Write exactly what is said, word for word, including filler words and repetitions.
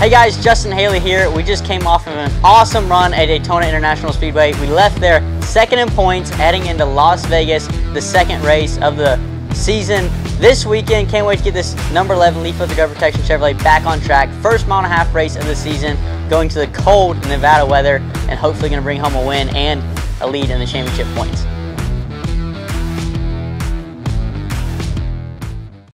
Hey guys, Justin Haley here. We just came off of an awesome run at Daytona International Speedway. We left there second in points, heading into Las Vegas, the second race of the season this weekend. Can't wait to get this number eleven Leaf Filter Guard Protection Chevrolet back on track. First mile and a half race of the season, going to the cold Nevada weather, and hopefully going to bring home a win and a lead in the championship points.